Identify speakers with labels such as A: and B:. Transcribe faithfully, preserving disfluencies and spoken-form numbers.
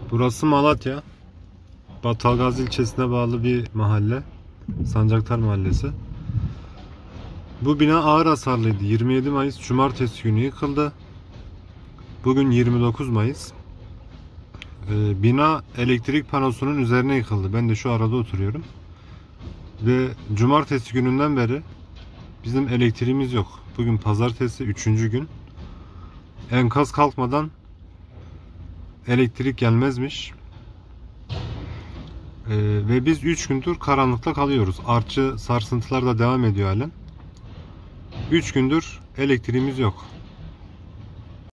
A: Burası Malatya. Battalgazi ilçesine bağlı bir mahalle. Sancaktar Mahallesi. Bu bina ağır hasarlıydı. yirmi yedi Mayıs Cumartesi günü yıkıldı. Bugün yirmi dokuz Mayıs. Ee, bina elektrik panosunun üzerine yıkıldı. Ben de şu arada oturuyorum. Ve Cumartesi gününden beri bizim elektriğimiz yok. Bugün Pazartesi, üçüncü gün. Enkaz kalkmadan elektrik gelmezmiş. Ee, ve biz üç gündür karanlıkta kalıyoruz. Artçı sarsıntılar da devam ediyor halen. üç gündür elektriğimiz yok.